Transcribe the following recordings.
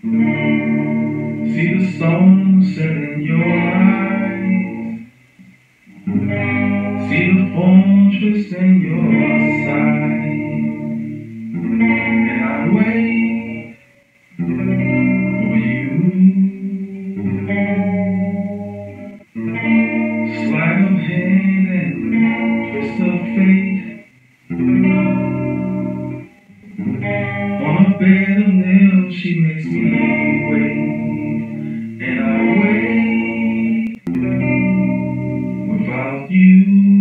See the sunset in your eyes. See the fortress in your side. And I wait for you. Sleight of hand and twist of fate. On a bed of nails, she makes me wait. And I wait without you.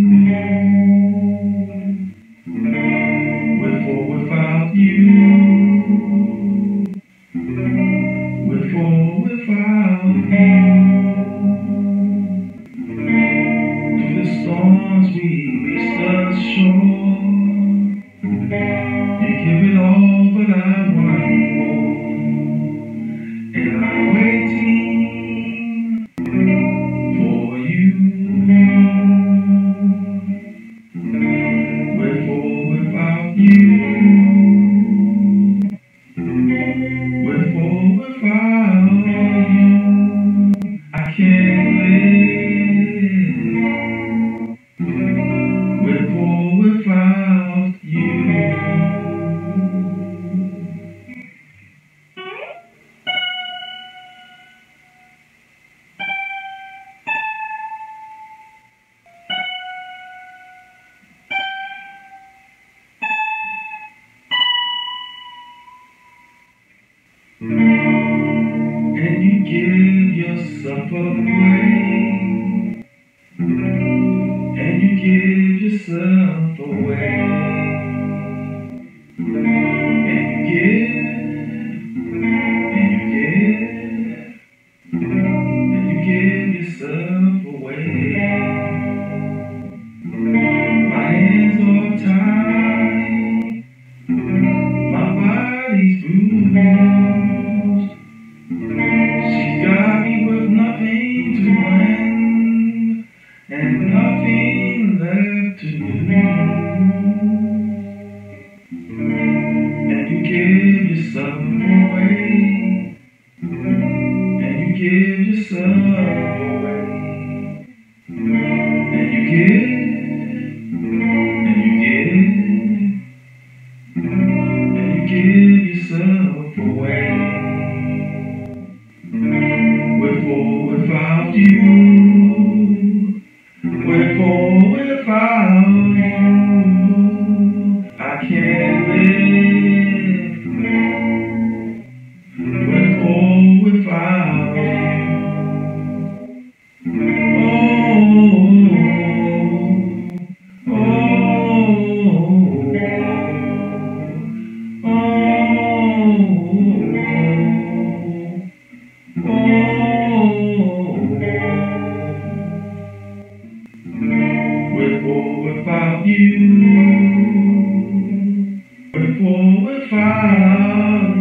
Wait for without you. Wait for without you. Through the storms we reach the shore. You give it all, but I want more. And I'm waiting for you. Wait for without you. Wait for without you. I can't live. Wait for without you. And you give yourself away. And you give yourself away. And you give yourself away. My hands are tied. My body's bruised. She's got me with nothing to win and nothing left to lose. And you give yourself away. And you give yourself away. And you give. And you give yourself away. Wait for without you. Wait for without you. I can't live. Wait for without you. Wait for without you. Wait for without